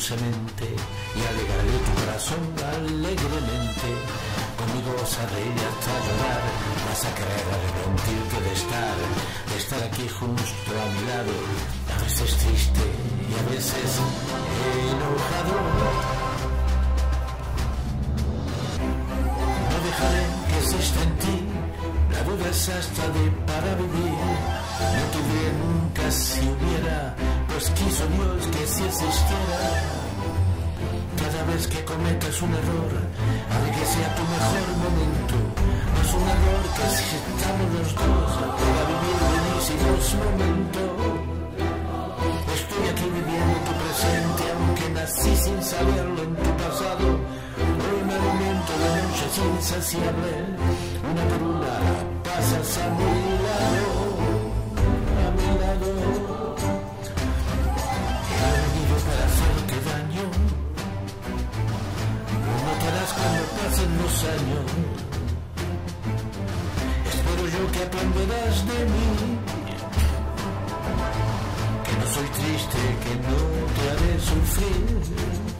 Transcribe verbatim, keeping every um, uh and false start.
dulcemente y alegraré tu corazón alegremente. Conmigo vas a reír y hasta llorar, vas a querer arrepentirte de estar, de estar aquí justo a mi lado, a veces triste y a veces enojado. No dejaré que exista en ti la duda exacta de para vivir. No tuve nunca si hubiera, pues quiso Dios que si existiera. Cada vez que cometas un error, haré que sea tu mejor momento. No es un error que si estamos los dos para vivir buenísimos momentos. Estoy aquí viviendo tu presente, aunque nací sin saberlo en tu pasado. Hoy me alimento de noches insaciable, una por una pasas a mi lado, a mi lado. He venido para hacerte daño, lo notarás cuando pasen los años. Espero yo que aprenderás de mí, que no soy triste, que no te haré sufrir.